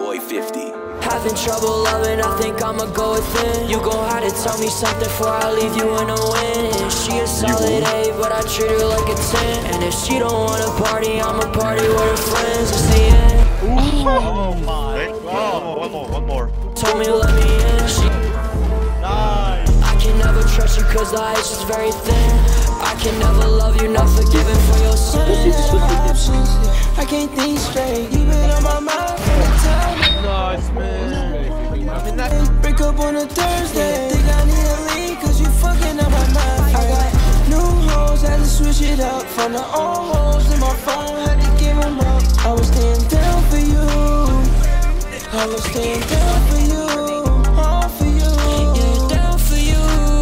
boy 50. Having trouble loving, I think I'ma go within. You gon' have to tell me something before I leave you in a win. She a solid A, but I treat her like a 10. And if she don't wanna party, I'ma party with her friends. It's the end. Oh my. One more. Told me let me in. She Nice. I can never trust you cause the ice is very thin. I can never love you, not forgiving for your sins. I can't think straight. You been on my mind for the time. Nice, man. Break up on a Thursday. Think I need a lead cause you fucking up my mind. I got new hoes, had to switch it up. From the old hoes in my phone, had to give them up. I was staying down for you. I was staying down for you. All for you. Yeah, down for you.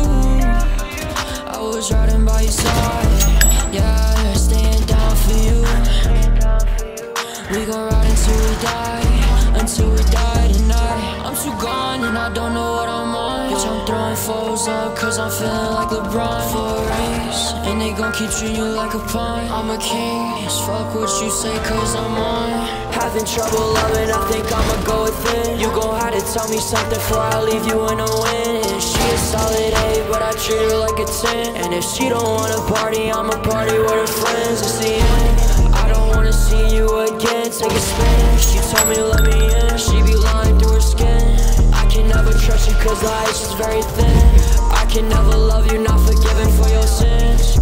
I was riding by your side. Yeah, staying down for you. We gon' ride until we die. Until we die tonight. I'm too gone and I don't know what I'm on. Bitch, I'm throwing foes up cause I'm feeling like LeBron. For a race, and they gon' keep treating you like a pawn. I'm a king, just fuck what you say cause I'm on. Having trouble loving, I think I'ma go within. You gon' have to tell me something before I leave you in a win. She a solid A, but I treat her like a 10. And if she don't wanna party, I'ma party with her friends. It's the end. I don't wanna see you again, take a spin. She told me let me in, she be lying through her skin. I can never trust you cause the ice is very thin. I can never love you, not forgiving for your sins.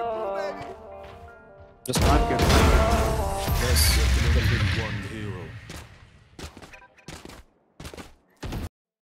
Just not good. Yes, one hero.